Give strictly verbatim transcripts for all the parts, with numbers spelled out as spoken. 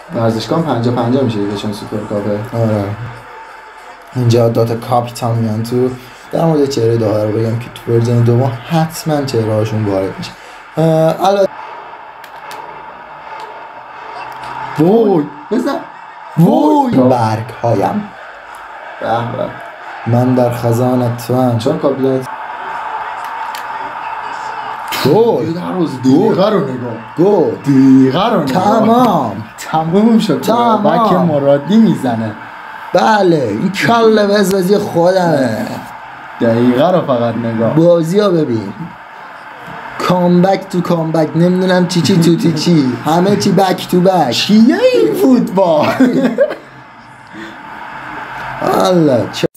ورزشگاه پنجاه پنجاه میشه دیگه چون سوپرکاپه. آره اینجا داتا کاپیتان میان تو. در مورد چهره داور رو بگم که تو ورژن دوم حتما چهره هاشون وارد میشه. البته وای بزن وای برگ هایم به به من در خزانت تو هم چون کاپیتان گل دروازه دیگه رو نگاه گل دیگه رو نگاه تمام تموم شد. تمام. بک مرادی میزنه. بله این کله بزازی خودمه. دقیقه رو فقط نگاه. بازی ها ببین کامبک تو کامبک نمیدونم چی چی تو تی چی همه چی بک تو بک. چیه این فوتبال؟ الله چه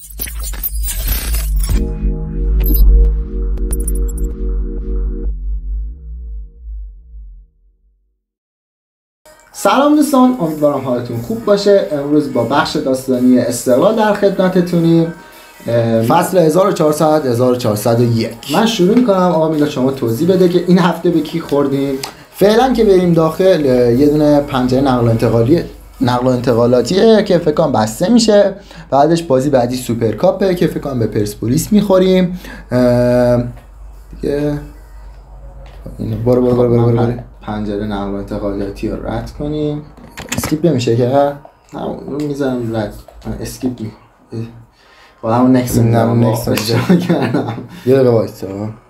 سلام دوستان، امیدوارم حالتون خوب باشه. امروز با بخش داستانی استقلال در خدمتتونیم. فصل هزار و چهارصد هزار و چهارصد و یک. من شروع میکنم. آقا میلاد شما توضیح بده که این هفته به کی خوردیم. فعلا که بریم داخل یه دونه پنجره نقل و انتقالی نقل و انتقالاتیه که فکر کنم بسته میشه. بعدش بازی بعدی سوپرکاپه که فکر کنم به پرسپولیس میخوریم دیگه. اینو برو برو برو برو برو پنجره نقل و انتقالاتی رو رد کنیم. اسکیپ نمیشه که نه اون میذارم رد. اسکیپ می با همون نکس میدم نکس میدم یه دقیقه وایسا.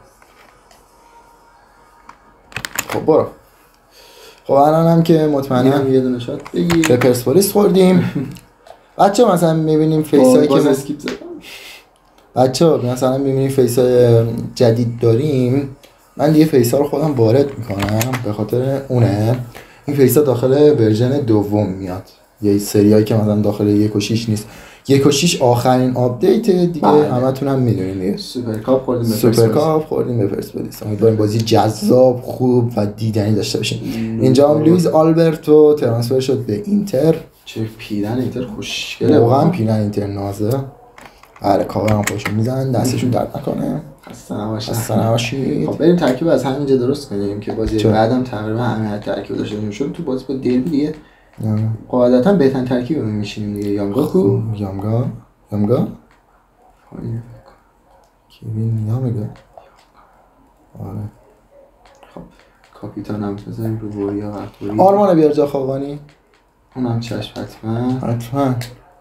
خب برو. خب الانم که مطمئنم یه دونه شات بگیر. به پرسپولیس خوردیم. بچه مثلا میبینیم فیسایی که اسکیپ زدم. بچه مثلا میبینیم فیسای جدید داریم. من دیگه فیسا رو خودم وارد میکنم به خاطر اونه. این فیسا داخل ورژن دوم میاد. یه سریایی که مثلا داخل یک و شیش نیست. یک و شیش آخرین آپدیت دیگه. همتون هم میدونین دیگه. سوپرکاپ خوردیم به سوپرکاپ خوردیم به پرسپولیس. امیدواریم بازی جذاب، خوب و دیدنی داشته باشیم. اینجا هم لوئیس آلبرتو ترانسفر شد به اینتر. چه پیرن اینتر خوشگله. واقعا پیرن اینتر نازه. آره کاور هم خوشون میزنن، دستشون درد نکنه. خسته نباشید. خسته نباشید. خب بریم ترکیب از همینجا درست کنیم که بازی بعدم تقریبا همین ترکیب داشته باشیم. تو بازی با دربی دیگه قاعدتا بهترین ترکیب رو میشینیم دیگه. یامگا کو یامگا یامگا کیوین یامگا. آره خب کاپیتان هم بزنیم رو بوریا قطوری. آرمان بیار جا خاقانی. اونم چشم حتما حتما.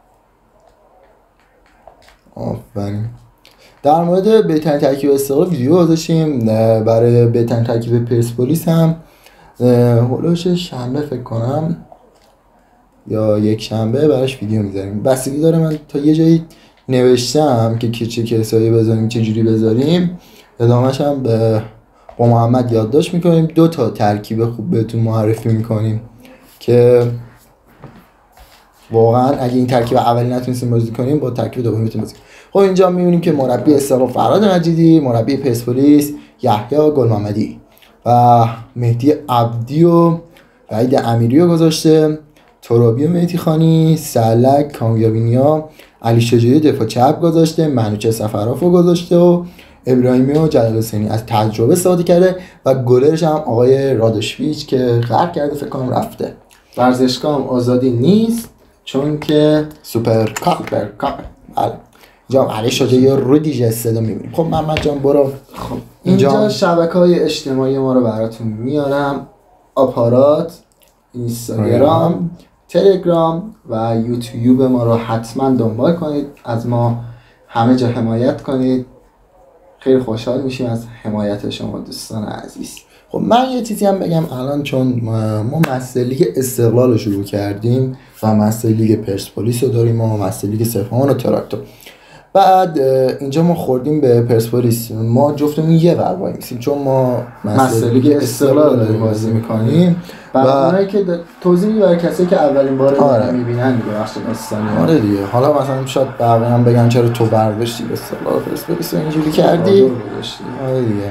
آفرین. در مورد بهترین ترکیب استقلال ویدیو گذاشتیم. برای بهترین ترکیب پرسپولیس هم هولوش شنبه فکر کنم یا یک شنبه براش ویدیو میذاریم. بستگی داره. من تا یه جایی نوشتم که چه کسایی بذاریم چه جوری بذاریم. ادامهش هم به با محمد یادداشت میکنیم. دو تا ترکیب خوب بهتون معرفی میکنیم که واقعا اگه این ترکیب اولی نتونستیم بازی کنیم با ترکیب دومی میتونیم بازی کنیم. خب اینجا میبینیم که مربی استقلال فراد مجیدی، مربی پرسپولیس یحیی گل‌محمدی و مهدی عبدی و وحید امیری رو گذاشته. ترابی و مهدی خانی، سلک، کامیابینیا، علی شجاعی دفاع چپ گذاشته، منوچه سفراف رو گذاشته و ابراهیمی و جلال حسینی از تجربه استفاده کرده و گلرش هم آقای رادوشویچ که غرق کرده فکر کنم رفته. ورزشگاه هم آزادی نیست چون که سوپر کاپ سوپر کاپ. بله. اینجا علی شجاعی رو دیگه صدا می‌بینیم. خب محمد جان برو. خب اینجا شبکه‌های اجتماعی ما رو براتون میارم. آپارات، اینستاگرام، تلگرام و یوتیوب ما رو حتما دنبال کنید. از ما همه جا حمایت کنید. خیلی خوشحال میشیم از حمایت شما دوستان عزیز. خب من یه چیزی هم بگم الان چون ما مسئله لیگ استقلال رو شروع کردیم و مسئله لیگ پرسپولیس رو داریم و مسئله لیگ سپاهان و تراکتور. بعد اینجا ما خوردیم به پرسپولیس. ما جفتمون یه ور وایسیم چون ما مسئله لیگ استقلال رو داریم بازی میکنیم. و اونایی که توضیح میدم برای کسایی که اولین بار آره. میبینن دیگه بخش داستانی. آره دیگه. حالا مثلا شاید بقیه هم بگن چرا تو برداشتی به استقلال پرسپولیس اینجوری کردی. آره دیگه.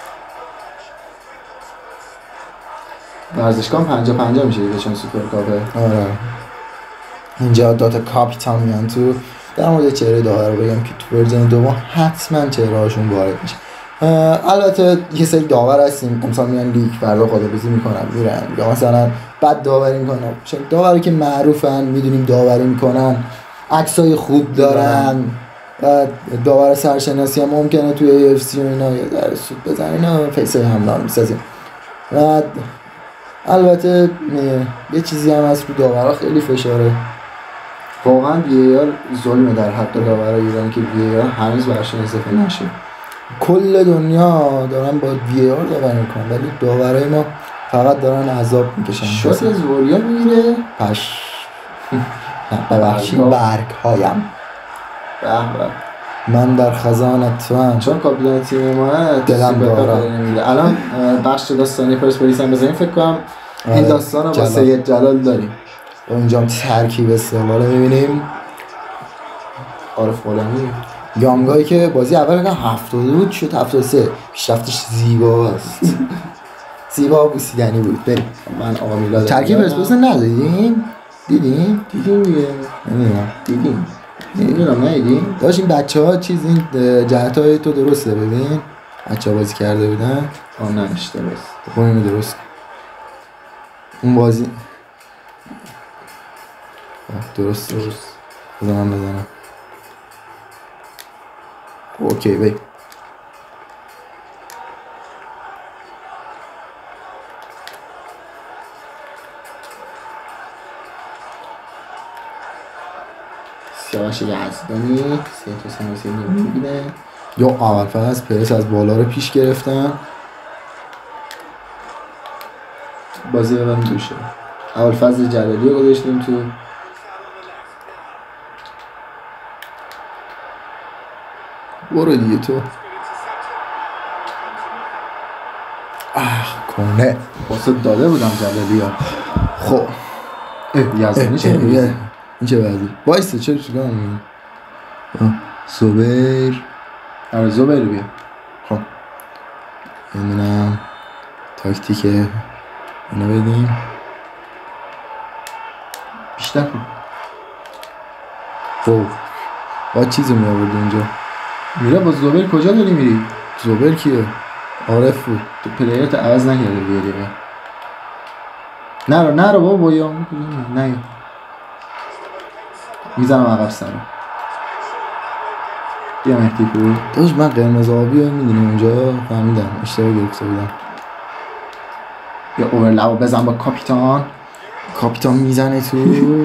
ورزشگاه پنجاه پنجاه میشه دیگه چون سوپرکاپه. آره اینجا داتا کاپیتان میان تو. در مورد چهره داور رو بگم که تو ورژن دوم حتما چهره هاشون وارد میشه. البته یه سری داور هستیم امسال میان لیگ فردا خداحافظی میکنن میرن یا مثلا بد داوری میکنن. چون داوری که معروفن، میدونیم داوری میکنن، عکسای خوب دارن و داور سرشناسی هم ممکنه توی ای اف سی و اینا یه ذره سود بزنن، اینا فیسای همدار میسازیم. و البته یه چیزی هم هست رو داورها خیلی فشاره. واقعا وی ای آر ظلمه در حق داورای ایران که وی ای آر هنوز براشون اضافه نشه. کل دنیا دارن با وی ای آر داوری میکنن ولی داورای ما فقط دارن عذاب میکشن. شات از وریا میگیره پش ببخشید برگ هایم. به به من در خزانت تو هم چون کاپیتان تیم ما دلم داره. الان بخش داستانی پرسپولیس هم بزنیم فکر کنم این داستان رو با سید جلال داریم. اونجا هم ترکیب استقلال رو میبینیم. عارف غلامی یامگایی که بازی اول که هفتاد بود شد هفتاد و سه، پیشرفتش زیباست. زیبا بوسیدنی بود. بریم. من آقا میلاد ترکیب پرسپولیس ندیدیم؟ دیدیم؟ دیدیم دیگه. نمیدونم. دیدیم. نمیدونم ندیدیم. داشت این بچه‌ها چیز این جهت‌های تو درسته ببین. بچه‌ها بازی کرده بودن. آه نه اشتباهه. خب اینو درست. اون بازی درست درست. بزنم بزنم. اوکی بی. سیاوش یزدانی سه تا سنوسی میبینه یا اول فصل پرس از بالا رو پیش گرفتن. بازی ببرم دوشه. اول فصل جلالی رو گذاشتیم تو. برو دیگه تو. آه کنه واسه داده بودم جلالی ها. خب یزدانی چه میگه؟ این چه بعدی؟ بایسته چه چیکار میگی؟ زبیر آره زبیر بیا. خب نمیدونم تاکتیک اینو بدیم بیشتر کن. خب با چیزو می آورد اینجا. میره با زبیر کجا داری میری؟ زبیر کیه؟ عارف بود. تو پلیرت عوض نکرده بیاری بیا. نرو نرو بابا بایا نه میزنم عقب سر بیا مهدی پور. داشت من قرمز آبی رو میدونی اونجا فهمیدم اشتباه گرفته بودم. یا اوورلپ بزن با کاپیتان. کاپیتان میزنه تو.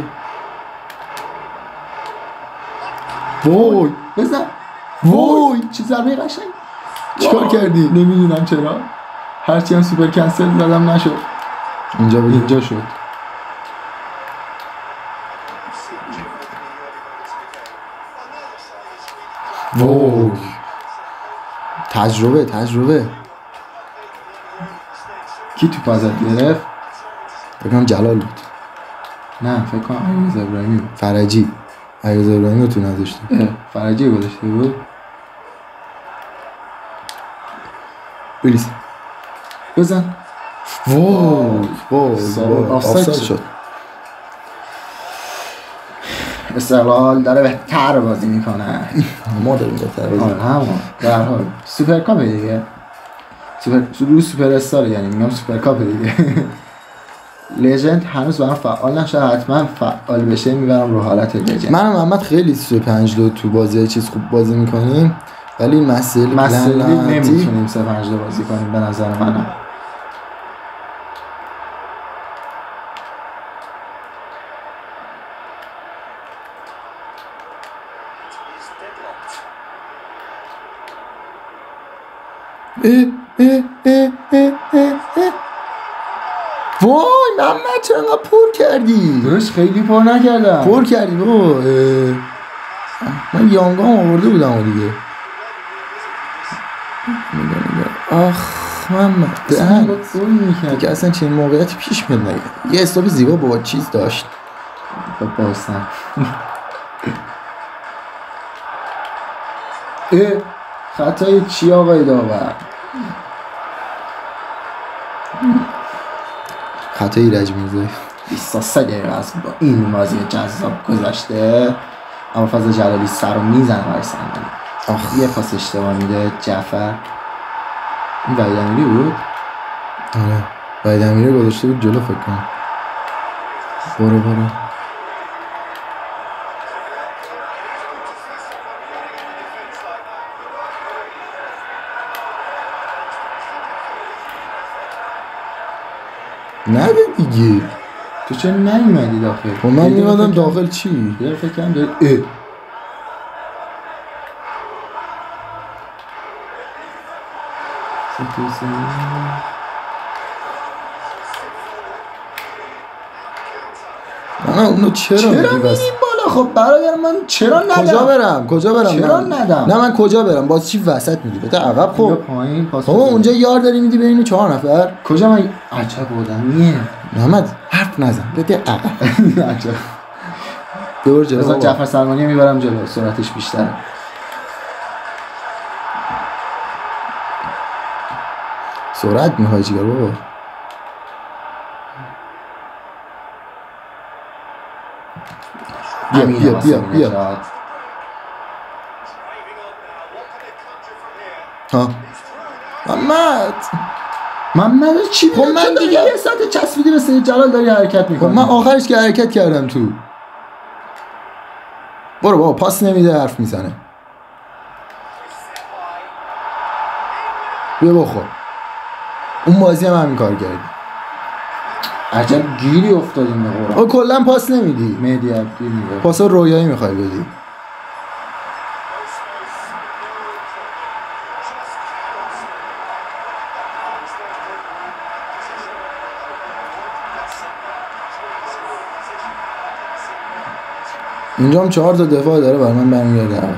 وای بزن. وای چه ضربه قشنگ. چیکار کردی؟ نمیدونم چرا هرچی هم سوپر کنسل زدم نشد. اینجا بود. اینجا شد. وای تجربه تجربه. کی تو ازت گرفت؟ فکر کنم جلال بود. نه فکر کنم علیرضا ابراهیمی بود. فرجی. علیرضا ابراهیمی رو تو نداشته. فرجی گذاشته بود. بریز. بزن. وای وای آفساید شد. استقلال داره بهتر بازی میکنه. ما داریم بهتر بازی میکنه. همون در حال سوپر کاپ دیگه. سوپر رو سوپر استار یعنی میگم سوپر کاپ دیگه. لژند هنوز برام فعال نشه. حتما فعال بشه میبرم رو حالت لژند. من و محمد خیلی سه پنج دو تو بازی چیز خوب بازی میکنیم ولی مسئله مسئله نمیتونیم سه پنج دو بازی کنیم به نظر منم. اه اه اه اه اه اه. وای محمد چرا انقدر پر کردی؟ درست خیلی پر نکردم. پر کردی بابا. من یانگام آورده بودم و دیگه. آخ محمد دهن دیگه اصلا چنین موقعیتی پیش میاد نگه. یه استاپ زیبا با چیز داشت. با باسن. اه خطای چی آقای داور؟ خطای ایرج میرزایی. بیست و سه دقیقه است با این بازی جذاب گذشته. اما فضل جلالی سر رو میزنه برای صندلی. آخ یه پاس اشتباه میده جعفر. این وحید امیری بود؟ آره وحید امیری گذاشته بود جلو فکر کنم. برو برو نده دیگه. تو چه نیومدی داخل؟ خب من میمدم داخل چی؟ یه فکر کنم داری اه نه اونو چرا چرا میدی بس؟ میری بالا؟ خب برادر من چرا ندم؟ کجا برم؟ کجا برم؟ چرا من... ندم؟ نه من کجا برم؟ باز چی وسط میدی؟ بده عقب. خب پایین پاس خب اونجا یار داری میدی بین چهار نفر؟ کجا من عجب آدمیه. محمد حرف نزن بده عقب. عجب. دور جلو. مثلا جعفر سلمانی میبرم جلو، سرعتش بیشتره. سرعت میخوای چیکار بابا؟ بیا بیا بیا بیا. ها محمد محمد چی خب من دیگه یه ساعت چسبیدی به سید جلال داری حرکت میکنی. خب من آخرش که حرکت کردم تو. برو بابا پاس نمیده حرف میزنه. بیا بخور. اون بازی هم همین کار کردی. عجب گیری افتادیم به قرآن. او کلا پاس نمیدی. مهدی عبدی میگه پاس رویایی میخوای بدی. اینجا هم چهار تا دفاع داره برای من برمیگرده.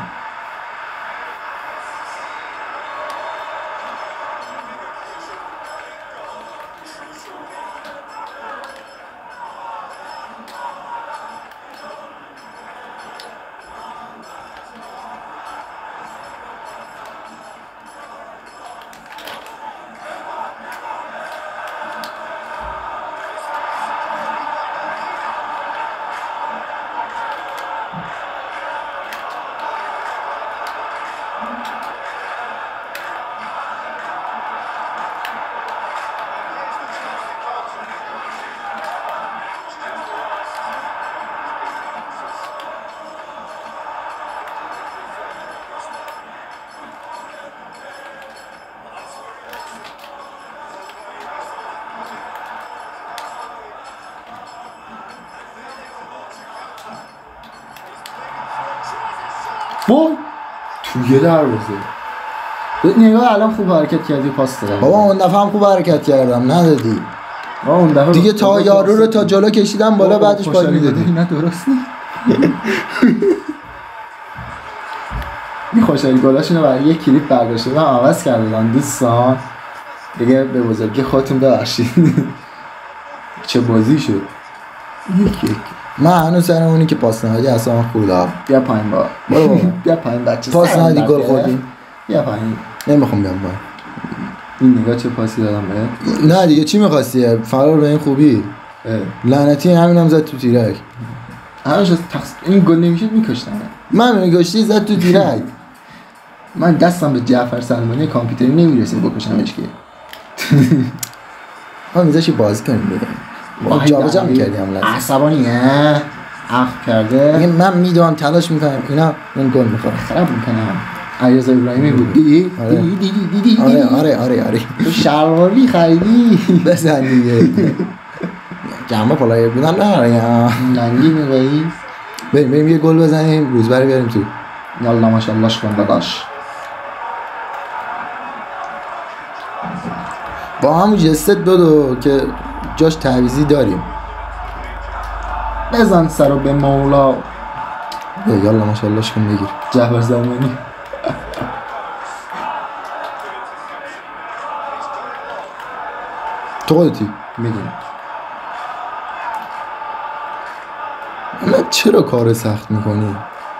وای توی دروازه. نگاه الان خوب حرکت کردی پاس دادم. بابا اون دفعه هم خوب حرکت کردم ندادی. اون دفعه دیگه تا یارو رو تا جلو کشیدم بالا بعدش پای میدادی. نه درست نیست. این خوشحالی گلاشونو برای یک کلیپ برداشته و عوض کردن دوستان. دیگه به بزرگی خودتون ببخشید. چه بازی شد. یک یک. من هنوز سر اونی که پاس ندادی اصلا خودا. بیا پایین با. برو بیا پایین بچه. پاس ندادی گل خوردی. بیا پایین. نمیخوام بیام پایین. این نگاه چه پاسی دادم بهت؟ نه دیگه چی می‌خواستی؟ فرار به این خوبی. لعنتی همینم زد تو تیرک. همش تقص... این گل نمیشد میکشتم. من میگشتی زد تو تیرک. من دستم به جعفر سلمانی کامپیوتری نمیرسه بکشمش که. ما میذاشی بازی کنیم دیگه. ما جا جا می‌کردیم لازم. عصبانیه. اخ کرده. من میدونم تلاش میکنم اینا من گل میخورم. خراب میکنم. علیرضا ابراهیمی بود. دیدی؟ دیدی دیدی دیدی. آره آره آره آره. تو شلواری خریدی. بزن دیگه. جمع پلایر بودن نه یا لنگی میگی؟ بریم بریم یه گل بزنیم روزبر بیاریم تو. یالا ماشاءالله شکن داداش. با همون جست بدو که جاش تعویضی داریم. بزن سرو به مولا. یالا ماشاءالله شکن بگیر. جعفر سلمانی. تو خودتی میدونم. من چرا کار سخت میکنی؟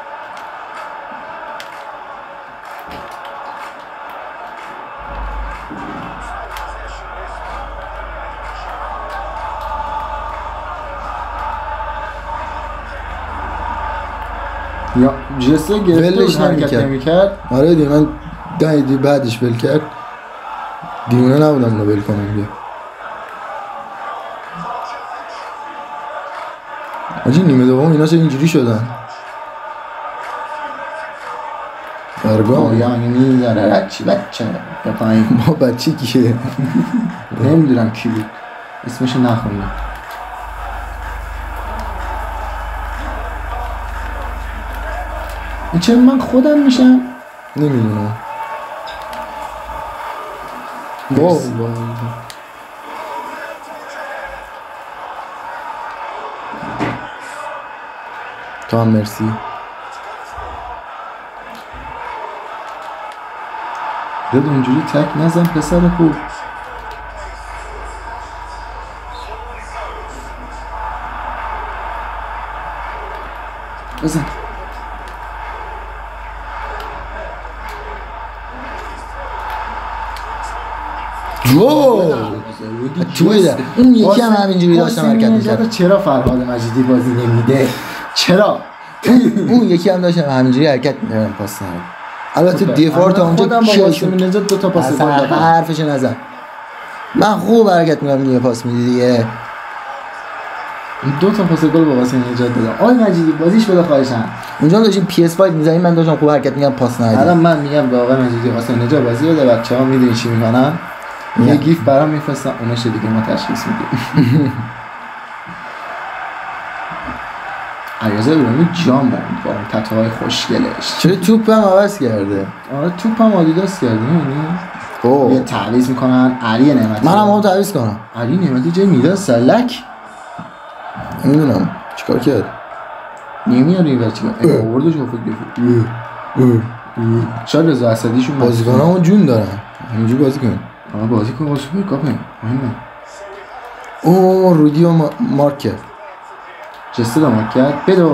یا جسه گرفت حرکت نمی‌کرد. آره دیگه من دایدی بعدش ول کرد. دیونه نبودم رو ول کنم بیا. آجی نیمه دوم اینا چه اینجوری شدن؟ برگام یعنی میذاره رچی بچه به پایین. ما بچه کیه؟ نمیدونم کی بود اسمشو نخوندم. این چرا من خودم میشم؟ نمیدونم. واو تو هم مرسی. داد اونجوری تک نزن پسر خوب. بزن. واو توی ده اون یکی هم همینجوری داشتم حرکت می‌کرد. چرا فرهاد مجیدی بازی نمیده؟ چرا؟ اون یکی هم داشتم همینجوری حرکت می‌کردم پاس نداد. البته دفاع تا اونجا کیه شد نجات دو تا پاس گل داد. حرفش نزن. من خوب حرکت می‌کردم یه پاس میدی دیگه. دو تا پاس گل با واسه نجات دادم. آی مجیدی بازیش بده خواهشاً. اونجا داشتیم پی اس پنج می‌زنیم من داشتم خوب حرکت می‌کردم پاس ندادم. الان من میگم به آقای مجیدی واسه نجات بازی بده بچه‌ها میدونی چی می‌کنن؟ یه گیف برام می‌فرستن اونش دیگه ما تشخیص میدیم. علیرضا ابراهیمی جام بند با اون تتوهای خوشگلش. چرا توپ هم عوض کرده؟ آره توپ هم آدیداس کرده می‌بینی؟ اوه یه تعویض می‌کنن علی نعمتی. منم اون تعویض کنم. علی نعمتی جای میلاد سلک نمیدونم چیکار کرد. نمیاد این ورچی آوردش و فکر گفت شاید رضا اسدیشون بازیکنامون جون دارن همینجوری بازی کن. آره بازی کن با سوپر کاپ مهمه. اوه رودی و ما... مارک کرد جسته دا مارک کرد بده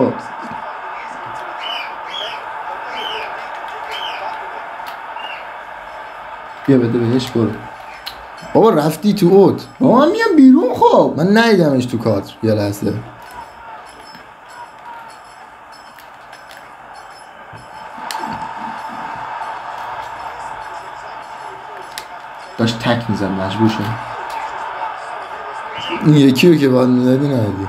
بیا بده بهش برو. بابا رفتی تو اوت. بابا من میام بیرون. خب من ندیدمش تو کادر یه لحظه. داشت تک میزن مجبور شد. این یکی رو که باید میزدی ندیدی.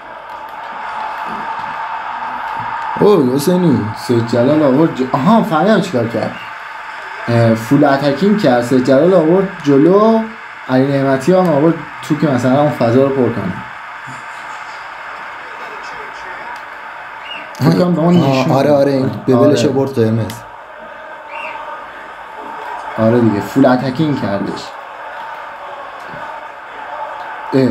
اوه حسینی سید جلال آورد ج... آها فهمیدم چیکار کرد. فول اتکینگ کرد. سید جلال آورد جلو علی نعمتی هم آورد تو که مثلا اون فضا رو پر کنه. آره آره این ببلش برد قرمز. آره دیگه فول اتکینگ کردش. اه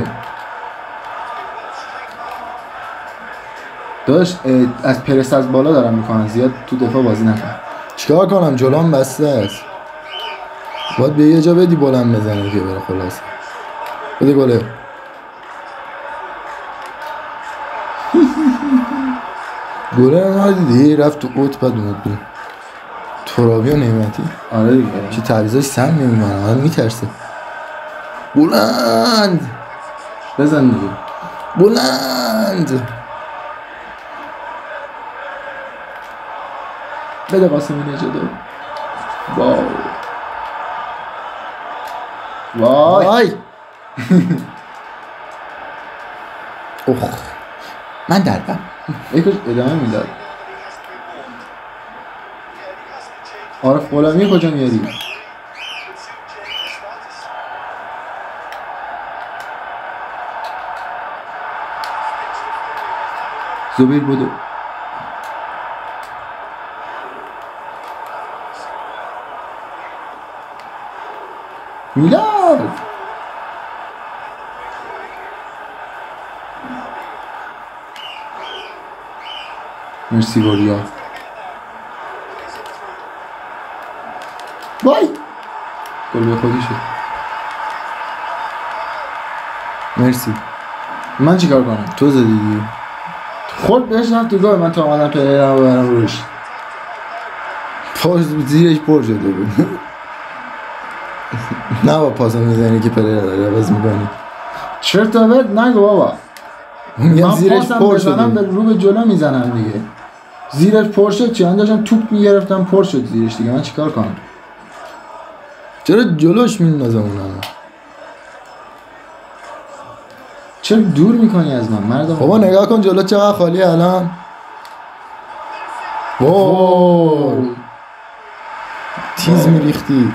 داشت از پرس از بالا دارم میکنن زیاد تو دفاع بازی نکن. چیکار کنم جلوم بسته است. باید به یه جا بدی بلند بزنه که بره خلاص. بده گله. گله رو ندیدی رفت تو اوت بعد اومد بیرون. ترابی و نعمتی. آره دیگه چه تعویضاش سم نمیمونه آدم میترسه. بلند بزن دیگه بلند. بده قاسمی نژادو. واو وای اوه من دردم یکوش ادامه میداد. عارف غلامی کجا میاری؟ زبیر بودو میلاد مرسی بوریا. وای گل به خودی شد. مرسی. من چیکار کنم؟ تو زدی دیگه. خود بهش رفت تو گل. من تا اومدم پلیرم ببرم روش. پاس زیرش پر شده بود. نه با پاسا میزنی که پلیر داری عوض میکنی. چرت و پرت نگو بابا. میگم زیرش پر شده. من به رو به جلو میزنم دیگه. زیرش پر شد چی؟ من داشتم توپ میگرفتم پر شد زیرش دیگه. من چیکار کنم؟ چرا جلوش میندازم اونم؟ چرا دور میکنی از من مردم؟ بابا نگاه کن جلو چقدر خالی الان. وای تیز میریختی.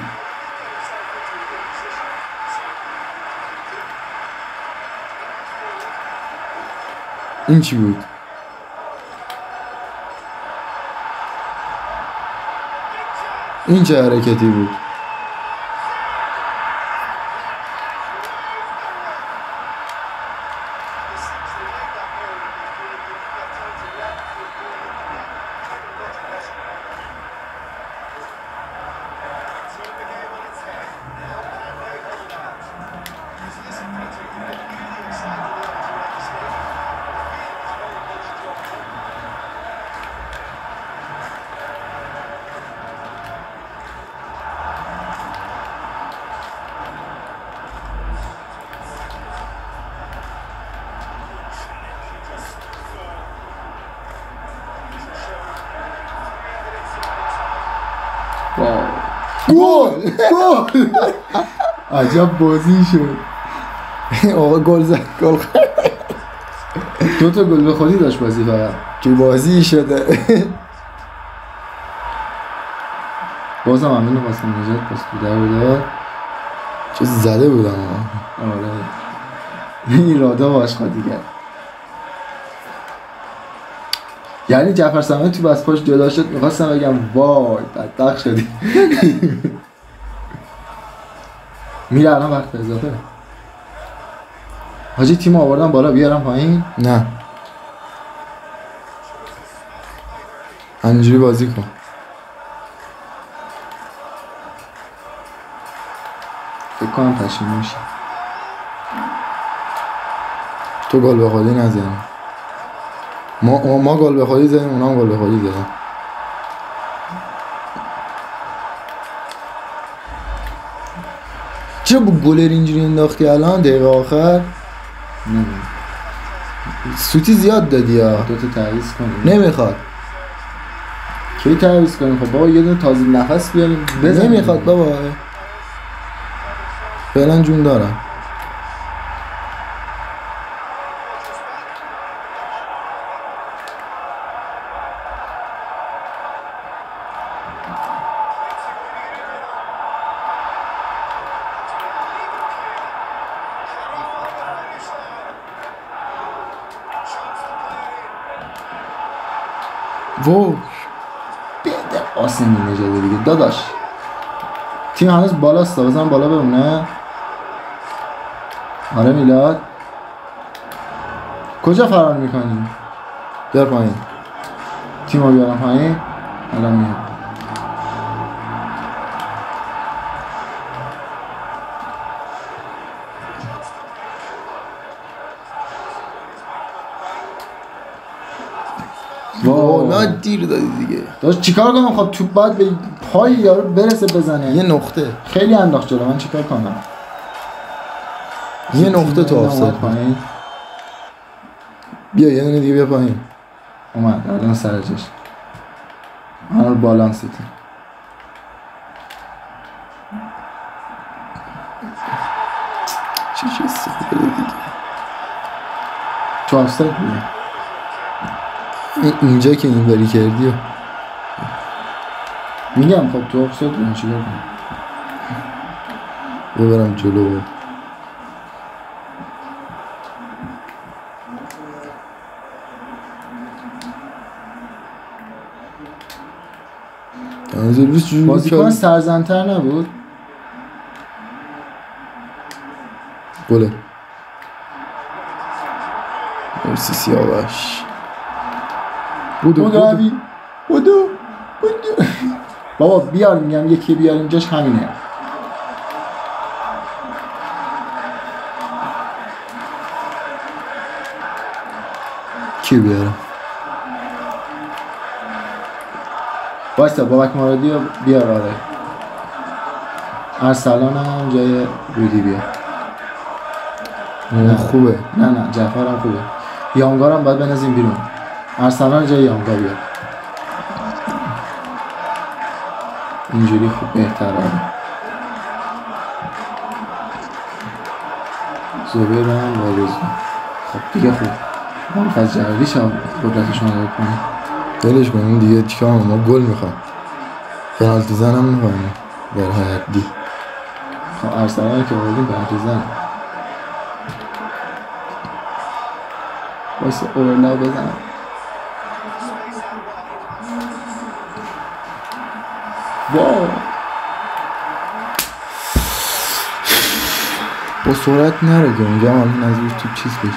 این چی بود؟ این چه حرکتی بود؟ گل گل عجب بازی شد. آقا گل زد گل. دو تا گل به خودی داشت بازی فقط. چه بازی شده. بازم هم اینو قاسم نجات پاس بوده بوده. چه زده بودم. آره این رادا باش خواهدی کرد. یعنی جعفر سمت تو بس پاش جدا شد میخواستم بگم وای بدبخت شدی. میره الان وقت اضافه. حاجی تیم آوردن بالا بیارم پایین؟ نه همینجوری بازی کن. فکر کنم پشیمون میشه. تو گل به خودی نزنی. ما ما گل به خودی زدیم اونا هم گل به خودی زدن. چرا با گلر اینجوری انداختی الان دقیقه آخر؟ نمیدونم سوتی زیاد دادی ها. دو تا تعویض کنیم. نمیخواد. کی تعویض کنیم؟ خب بابا یه دونه تازه نفس بیاریم بزنیم. نمیخواد بابا. فعلا جون دارم. وو بده قاسمی نژاد دیگه داداش. تیم هنوز بالاست بزن بالا بمونه. آره میلاد کجا فرار میکنی؟ بیار پایین. تیمو بیارم پایین. الان میاد. والا دیر دادی دیگه. داشت چیکار کنم؟ خب توپ باید به پای یارو برسه بزنه. یه نقطه خیلی انداخت جلو. من چیکار کنم؟ یه نقطه تو آفساید. بیا یه دونه دیگه بیا پایین. اومد الان سر جاش. الان بالانس تیم. چه چیز خوبه دیگه. تو آفساید بودی. اینجا که این بری کردی و میگم خب تو آفساید بودی چیکار کنم؟ ببرم جلو. بازیکن سرزنتر نبود؟ گله مرسی سیاوش. بودو بودو بودو بودو بودو بابا بیار میگم یکی بیار اینجاش همینه. کی بیارم؟ بایستا بابک مرادی رو بیار. آره ارسلان هم جای رودی بیار. نه خوبه. نه نه جعفر هم خوبه. یانگار هم باید بنازیم بیرون. ارسلان جای یانگار بیار. اینجوری خوب بهتره. زبیر هم بارزون خب دیگه خوب از جلالی شما قدرتشون رو کنیم دلش کنیم دیگه چیکار ما گل میخوایم پنالتی زن هم میخوایم در حیات دی خب ارسنال که بردیم پنالتی زن واسه اورلاو بزنم واو با سرعت نره که اونجا هم نزدیک تو چیز بشه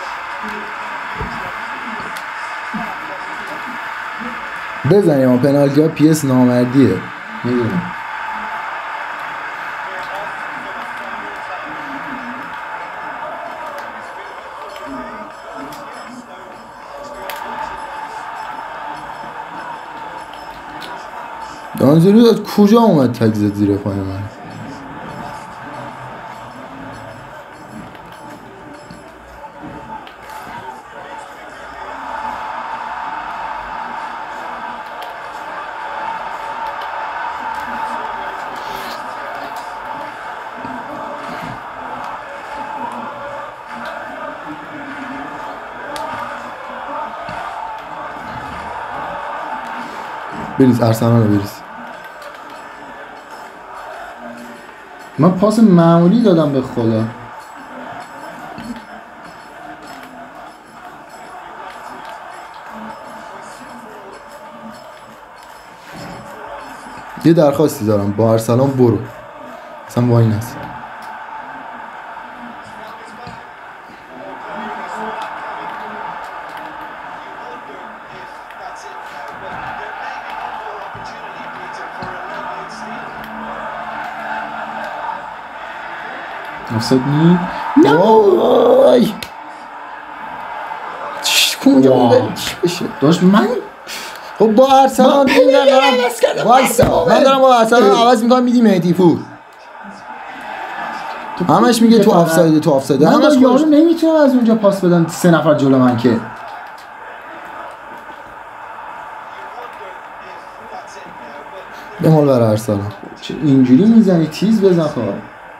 بزنیم اما پنالتی ها پی اس نامردیه میدونم دانزوری از کجا اومد تک زد زیر پای من بریز ارسنال رو بریز من پاس معمولی دادم به خدا یه درخواستی دارم با ارسلان برو اصلا وای نست افساید نی؟ نه وای کجا اون چی بشه داشت من خب با ارسلان دارم وایسا من دارم با ارسلان عوض میکنم میدی مهدی پور همش میگه تو آفساید تو آفساید من همش یارو نمیتونم از اونجا پاس بدم سه نفر جلو من که به مال برای ارسلان چه اینجوری میزنی تیز بزن خواهد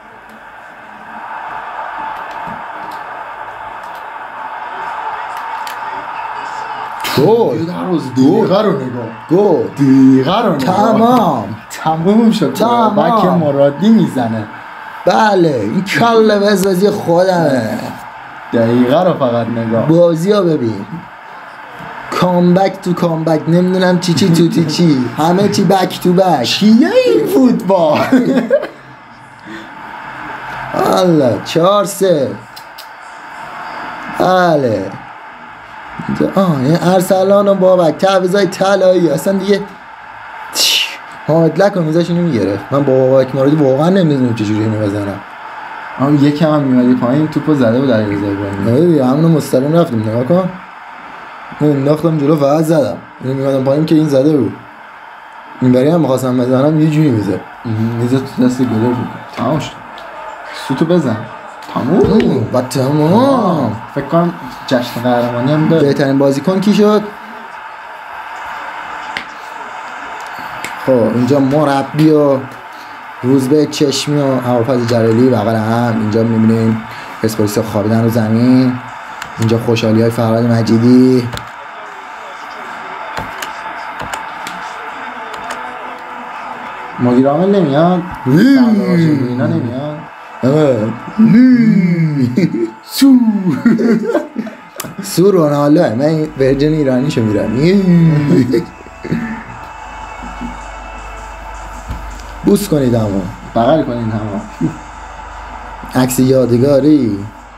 گل دقیقه رو نگاه گل دقیقه رو نگاه تمام تمام شد تمام بک مرادی میزنه بله این کل وزوزی خودمه دقیقه رو فقط نگاه بازی ها ببین کامبک تو کامبک نمیدونم چی چی تو تی چی همه چی بک تو بک چیه این فوتبال الله چهار سه بله آه این ارسلان و بابک تعویضای طلایی اصلا دیگه حامد لک رو میزاش اینو میگرفت من با بابک مرادی واقعا نمیدونم چجوری اینو بزنم اما یکم هم میمدی پایین توپو زده بود در ایزای باید دیگه همونو مستقیم رفتم نگاه کن من انداختم جلو فقط زدم اینو میمدم پایین که این زده بود این بری هم میخواستم بزنم یه جوری میزه میزه تو دست گلر بود تمام شد سوتو بزن تمام و تمام فکر کنم جشن قهرمانی هم داره بهترین بازیکن کی شد؟ خب اینجا مربی و روزبه چشمی و هوافز جلالی بغل هم اینجا میبینیم پرسپولیس خوابیدن رو زمین اینجا خوشحالی های فرهاد مجیدی مدیر عامل نمیاد اینا نمیاد سو سو رونالدو من ورژن ایرانیشو میرم بوس کنید همون بغل کنید همون عکس یادگاری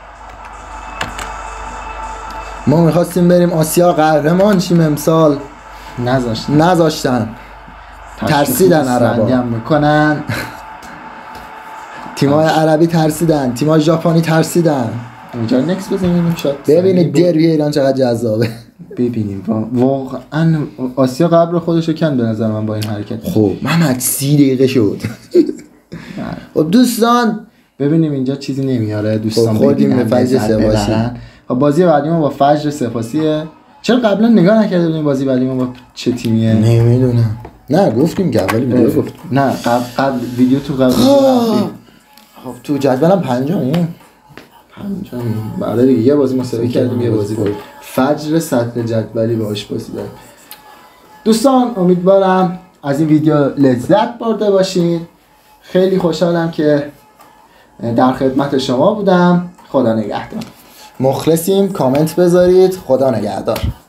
ما میخواستیم بریم آسیا قهرمان شیم امسال نذاشتن نذاشتن ترسیدن عربا میکنن تیمای عربی ترسیدن تیمای ژاپنی ترسیدن اینجا نکس بزنیم شد ببینید دربی ایران چقدر جذابه ببینیم واقعا آسیا قبر خودشو کند به نظر من با این حرکت خب محمد سی دقیقه شد خب دوستان ببینیم اینجا چیزی نمیاره دوستان خوردیم به فجر سپاسی خب بازی بعدی ما با فجر سپاسیه چرا قبلا نگاه نکرده بودیم بازی بعدی ما با چه تیمیه نمیدونم نه گفتیم که اولی ویدیو گفت نه قبل قبل ویدیو تو قبل خب تو جدولم پنجمیم همچنین بعد دیگه یه بازی مساوی کردیم یه بازی بود فجر سطح جدولی باهاش بازی داریم. دوستان امیدوارم از این ویدیو لذت برده باشین. خیلی خوشحالم که در خدمت شما بودم. خدا نگهدار. مخلصیم. کامنت بذارید. خدا نگهدار.